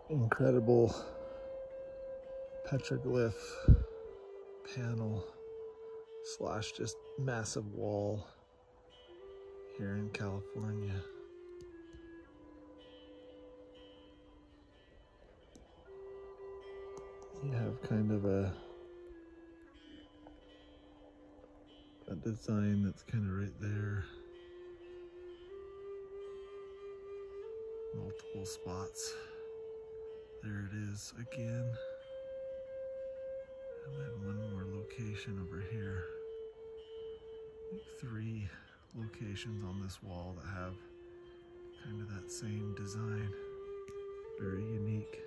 incredible petroglyph panel slash just massive wall here in California. You have kind of a design that's kind of right there. Multiple spots. There it is again. And then one more location over here. I think 3 locations on this wall that have kind of that same design. Very unique.